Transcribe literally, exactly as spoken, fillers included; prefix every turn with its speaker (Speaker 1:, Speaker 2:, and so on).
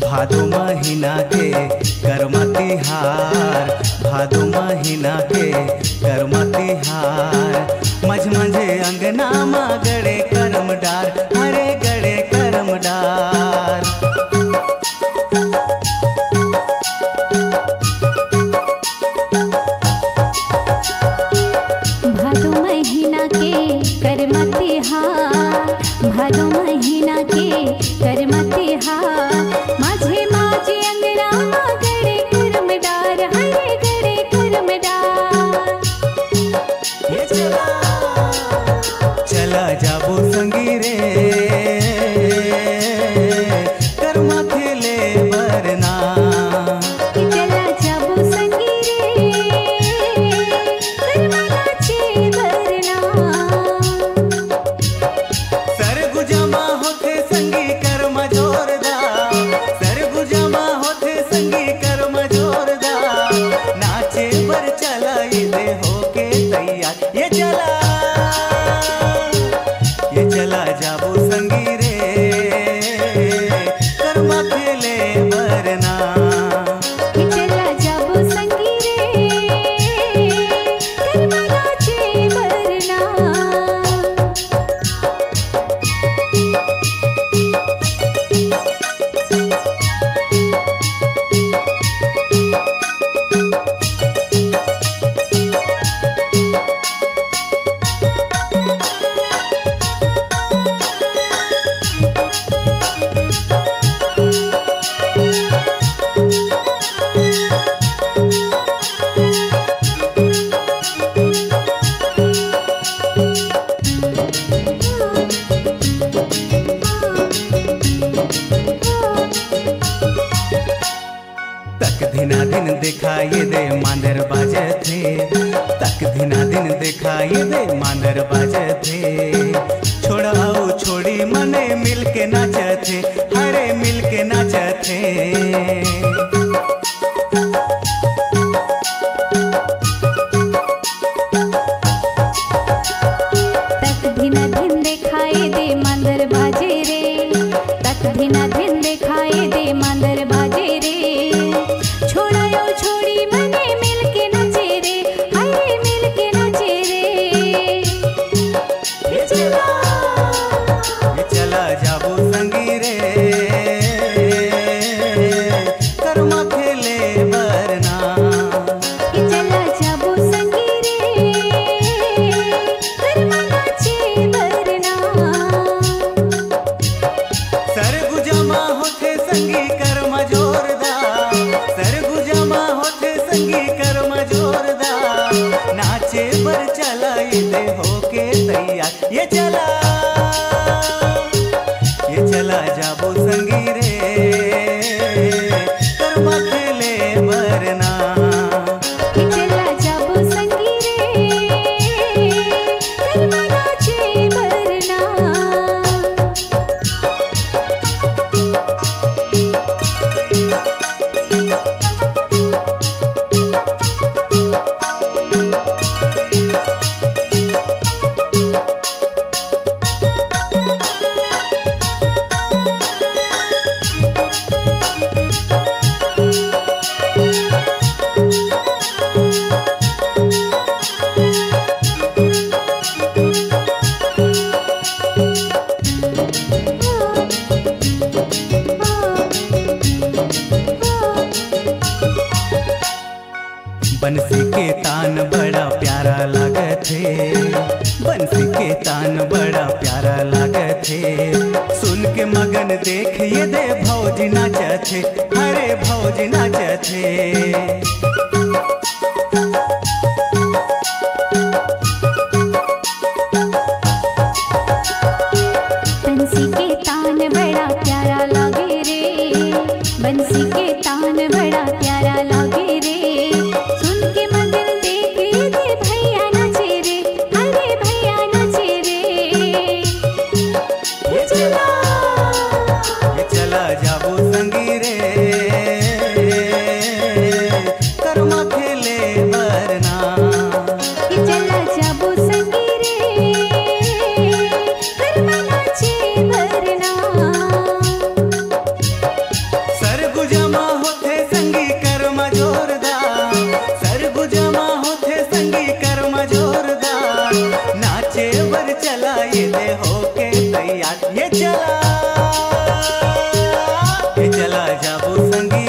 Speaker 1: भादो महीना के कर्मा तिहार, भादो महीना के कर्मा तिहार। मझ मझे अंगना मा गड़े करम डार, हरे गड़े करम डार।
Speaker 2: भादो महीना के कर्मा तिहार, भादो महीना के कर्मा तिहार। माझे माझे अंगना मा गड़े करम डार, हरे गड़े करम डार।
Speaker 1: ये चला चला जाबो संगी रे, कर्मा खेले बरना।
Speaker 2: चला जाबो संगी रे, कर्मा नाचे बरना।
Speaker 1: सरगु जमा होते संगी कर्म जोरदार, सरगु जमा होते संगी कर्म जोरदार। नाचे बर चला दे होके तैयार। ये चला ये चला जाबो संगी रे, कर्म खेले बरना।
Speaker 2: चला जाबो संगी रे, कर्मा नाचे बरना।
Speaker 1: तक धिना दिन दिखाई दे मांदर बाजे थे, तक धिना दिन दिखाई दे मांदर बाजे थे। छोड़ाओ छोड़ी मने मिल के नाचे थे, हरे मिल के नाचे थे।
Speaker 2: तक धिना दिन दिखाई दे मांदर बाजे रे, तक धिना दिन दिखाई दे मांदर बाजे रे। छोड़ायो छोड़ी मने मिल के नाचे रे, हरे मिल के नाचे रे।
Speaker 1: ये चला ये चला जाबो संगी रे, कर्मा खेले बरना।
Speaker 2: चला जाबो संगी रे, कर्मा नाचे बरना।
Speaker 1: सरगु जमा होते संगी कर्म जोरदार, सरगु जमा होते संगी कर्म जोरदार। नाचे पर चला दे होके तैयार। ये चला ये चला जाबो संगी रे, कर्म खेले बरना।
Speaker 2: चला जाबो संगी रे, कर्मा नाचे बरना।
Speaker 1: बंसी के तान बड़ा प्यारा लागे थे, बंसी के तान बड़ा प्यारा लागे थे। सुन के मगन देख ये दे भौजी नाचे थे, हरे भौजी नाचे थे।
Speaker 2: बंसी के तान बड़ा प्यारा लागे रे, बंसी के तान बड़ा प्यारा लागे रे। सुन के मगन देख दे भैया नाचे रे, हरे भैया नाचे रे।
Speaker 1: ये चला ये चला जाबो संगी रे, कर्मा खेले चला जाबो संगी